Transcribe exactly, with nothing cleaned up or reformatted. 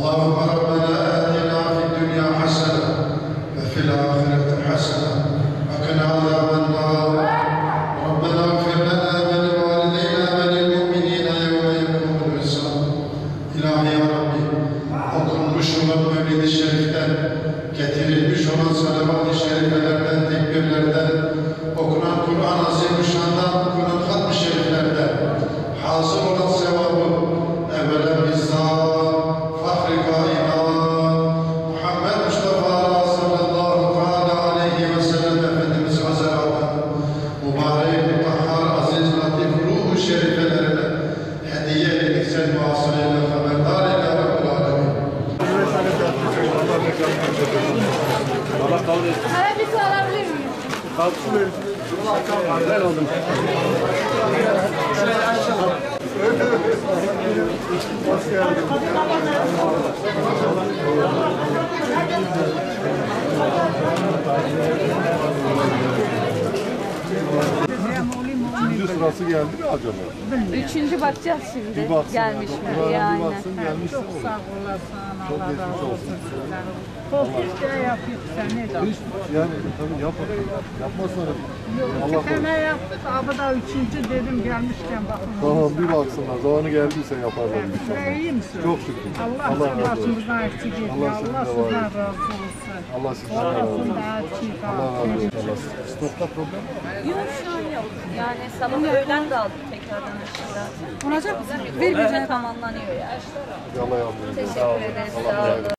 اللهم ربنا آتنا في الدنيا حسنة وفي الآخرة حسنة وقنا عذاب النار. ربنا اغفر لنا ولوالدينا وللمؤمنين يوم يقوم الحساب. İlahi ya Rabbi, okunmuş olan Mevlid-i Şerif'ten, getirilmiş olan salavat-ı şerifelerden, tekbirlerden, okunan Kur'an-ı Azimüşşan'dan, okunan Hatm-ı Şeriflerden hasıl olan sevabı evvela bizzat fahri kainat Muhammed Mustafa sallallahu teala aleyhi ve sellem Efendimiz Hazretleri mübarek, mutahhar, aziz, latif ruh-u şerifelerine hediye edildik. Sen muhasırıyla haberdar eyle Rabbül Alemin. Allah kabul etsin. Sana bir su alabilir miyim? Kalksın verin. Güzel oldum. Hoş geldin. Üçüncü sırası geldi mi acaba? Üçüncü bakacağız şimdi. Bir baksın Gelmiş mi? ya. Yani. Bir baksın gelmiş mi? Çok sağ olasın. Çok Allah geçmiş razı olsun. olsun. Çok işte yapıyor sen ne de. Hiç yani tabii yapmadım. Yapmazsan Yok Allah iki tane yaptık. Abi da üçüncü dedim gelmişken bakın. tamam bir baksınlar. Zamanı geldiyse yaparlar bir şey. Şuraya iyi misin? Çok şükür. Allah, Allah Allah razı olsun. başımızdan eksik etmiyor. Allah Allah, sizden sizden razı razı olsun. Allah sizden razı olsun. Orasında açık Allah razı olsun. olsun. Allah. Stokta problem mi? Yok şu an yok. Yani sabah öğlen de aldık tekrardan aşağı zaten. Olacak mı? Ver bir tamamlanıyor yani. Allah yardım etsin. Teşekkür ederiz. Sağ olun.